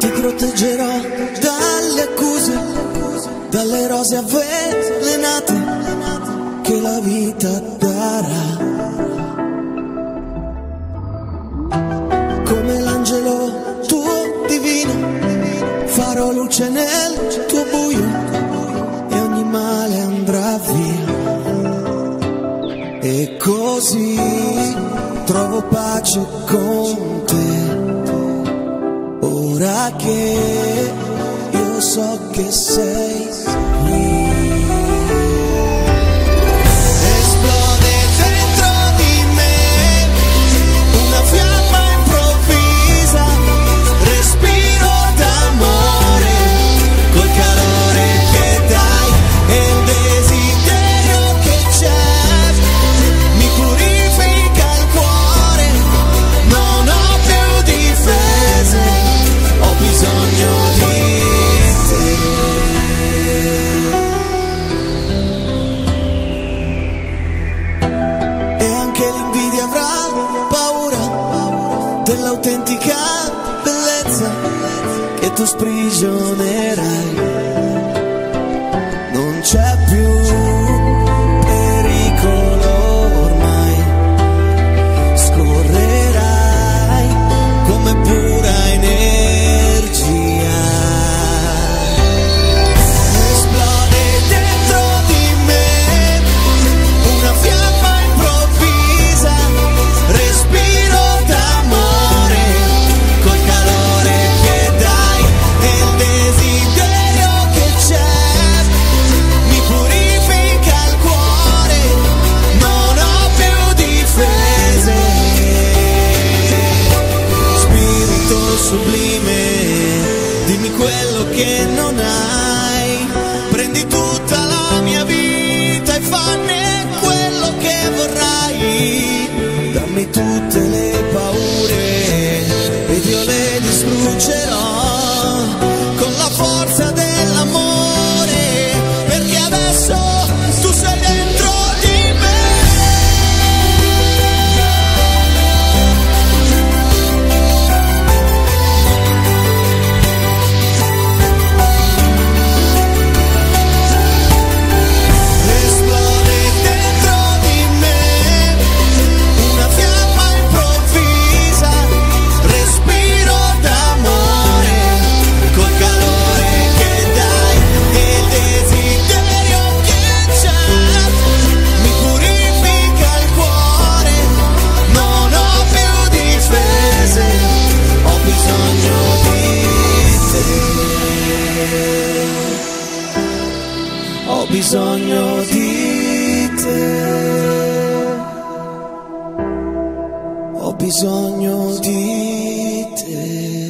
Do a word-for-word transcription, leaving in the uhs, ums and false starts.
Ti proteggerò dalle accuse, dalle rose avvelenate che la vita darà. Come l'angelo tuo divino, farò luce nel tuo buio e ogni male andrà via. E così trovo pace con te, ora che io so che sei qui. Esplode dentro di me una fiamma improvvisa, respiro d'amore col calore che dai e il desiderio che c'è mi purifica il cuore, non ho più difese, ho bisogno di te. E anche l'invidia avrà paura dell'autentica bellezza che tu sprigionerai. Non c'è più pericolo ormai, scorrerai come pura energia. Esplode dentro di me una fiamma improvvisa, respiro d'amore col calore che dai e il desiderio che c'è mi purifica il cuore, non ho più difese. Spirito sublime, dimmi quello che non hai, prendi tutta la mia vita e fanne quello che vorrai, dammi tutte le paure ed io le distruggerò con la forza dell'amore, perché adesso tu sei dentro di me. Esplode dentro di me una fiamma improvvisa, respiro d'amore col calore che dai e il desiderio che c'è mi purifica il cuore, non ho più difese, ho bisogno di te, ho bisogno di te, ho bisogno di te.